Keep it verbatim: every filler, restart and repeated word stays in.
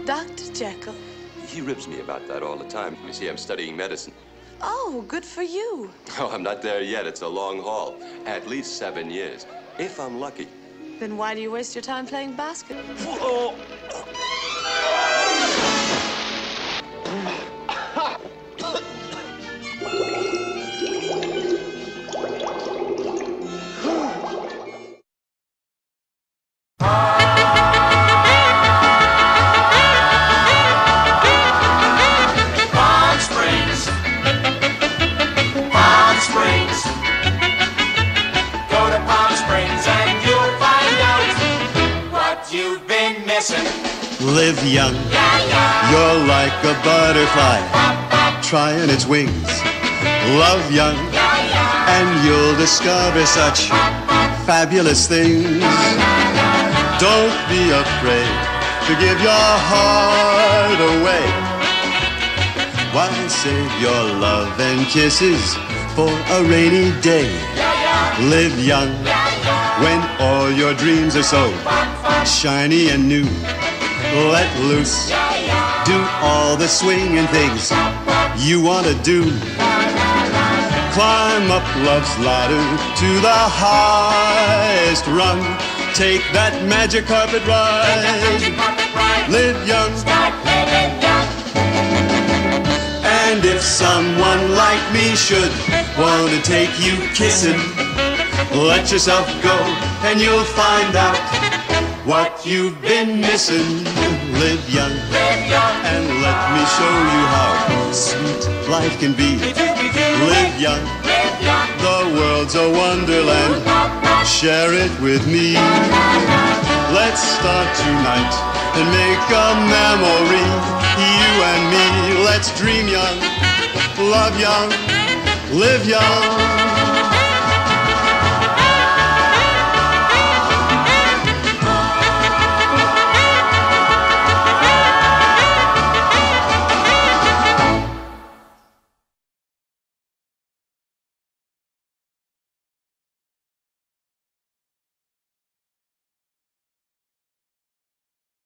Doctor Jekyll? He ribs me about that all the time. You see, I'm studying medicine. Oh, good for you. Oh, I'm not there yet. It's a long haul. At least seven years, if I'm lucky. Then why do you waste your time playing basketball? Oh. Live young, yeah, yeah. You're like a butterfly trying its wings. Love young, yeah, yeah. And you'll discover such fabulous things. Don't be afraid to give your heart away. Why save your love and kisses for a rainy day? Yeah, yeah. Live young, yeah, yeah. When all your dreams are so shiny and new. Let loose, yeah, yeah. Do all the swinging things you want to do. Climb up love's ladder to the highest rung. Take that magic carpet ride. Magic carpet ride. Live young. Start living young. And if someone like me should want to take you kissing, let yourself go and you'll find out what you've been missing. Live young, Live young. And let me show you how sweet life can be. Live young, Live young. The world's a wonderland. Share it with me. Let's start tonight and make a memory. You and me. Let's dream young, love young, live young.